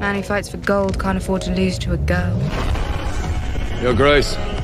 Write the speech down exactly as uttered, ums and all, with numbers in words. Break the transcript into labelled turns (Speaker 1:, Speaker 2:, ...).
Speaker 1: Man who fights for gold can't afford to lose to a girl.
Speaker 2: Your Grace.